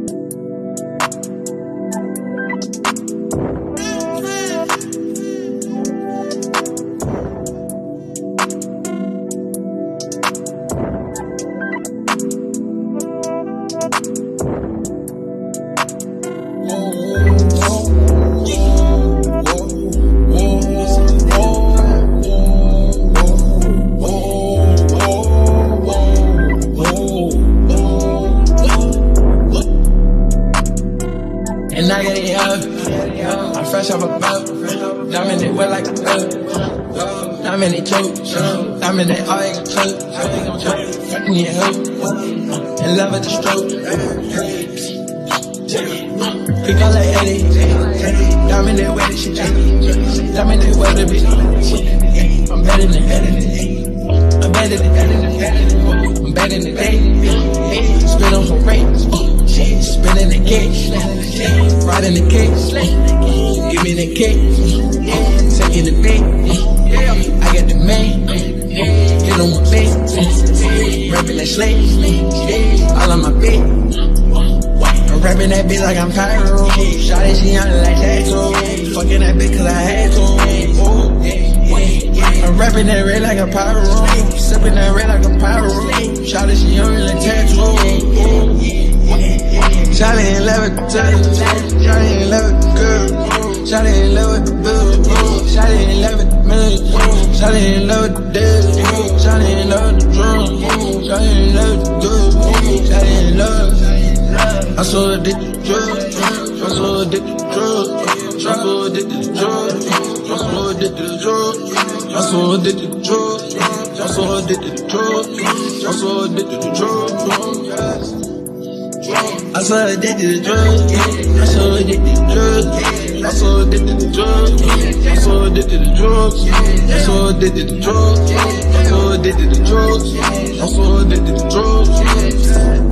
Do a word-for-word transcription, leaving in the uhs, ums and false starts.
And I get it up, I'm fresh off a boat, diamond it wet like a boat, diamond it choke, diamond it all ain't gon' choke, fucking your hoe, in love with the stroke, pick up like Eddie, diamond it wet, shit, diamond it wet, bitch, I'm better than Eddie, I'm better than Eddie, I'm better than Eddie, spit on some rates, spinning the cake, riding the cake, give me the cake, taking the bait, I got the main, get on my bait, rapping that slate, all on my bait, I'm rapping that bitch like I'm pyro, shawty she on it like tattoo, fucking that bitch cause I had to, I'm rapping that red like a pyro, sipping that red like a pyro, shawty she on it like tattoo, Shawty in love with the touch, Shawty in love with the girl, Shawty in love with the boo, Shawty in love with the milk, Shawty in love with the dead, Shawty in love with the drum, Shawty in love with the good, Shawty in love. I'm so addicted to drugs, I'm so addicted to drugs, I'm so addicted to drugs, I'm so addicted to drugs, I'm so addicted to drugs, I'm so addicted to drugs, I'm so addicted to drugs. I'm so addicted to drugs, I'm so addicted to drugs, I'm so addicted to drugs, I'm so addicted to drugs, I'm so addicted to drugs, I'm so addicted to drugs, I'm so addicted to drugs.